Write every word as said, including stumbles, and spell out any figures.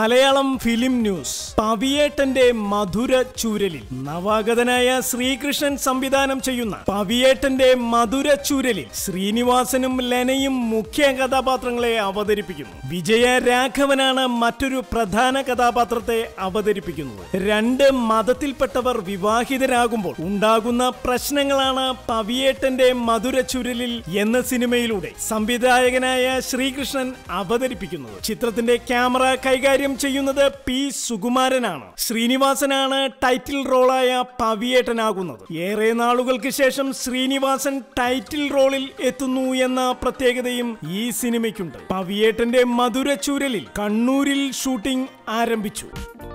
Malayalam film news. പവിയേട്ടന്റെ മധുര ചൂരലിൽ നവാഗതനായ ശ്രീകൃഷ്ണൻ സംവിധാനം ചെയ്യുന്ന പവിയേട്ടന്റെ മധുര ചൂരലിൽ ശ്രീനിവാസനും ലെനയും മുഖ്യ കഥാപാത്രങ്ങളെ അവതരിപ്പിക്കുന്നു. വിജയ രാഘവനാണ് മറ്റൊരു പ്രധാന കഥാപാത്രത്തെ അവതരിപ്പിക്കുന്നത്. രണ്ട് മതത്തിൽപ്പെട്ടവർ വിവാഹിതരാകുമ്പോൾ ഉണ്ടാകുന്ന പ്രശ്നങ്ങളാണ് പവിയേട്ടന്റെ മധുര ചൂരലിൽ എന്ന സിനിമയിലൂടെ സംവിധായകനായ ശ്രീകൃഷ്ണൻ അവതരിപ്പിക്കുന്നത്. ചിത്രത്തിന്റെ ക്യാമറ കൈകാര്യം ചെയ്യുന്നത് പി സുകുമാരനാണ്. ശ്രീനിവാസനാണ് ടൈറ്റിൽ റോളായ പവിയേട്ടനാകുന്നത്. ഏറെ നാളുകൾക്ക് ശേഷം ശ്രീനിവാസൻ ടൈറ്റിൽ റോളിൽ എത്തുന്നു എന്ന പ്രത്യേകതയും ഈ സിനിമയ്ക്കുണ്ട്. പവിയേട്ടന്റെ മധുര ചൂരലിൽ കണ്ണൂരിൽ ഷൂട്ടിംഗ് ആരംഭിച്ചു.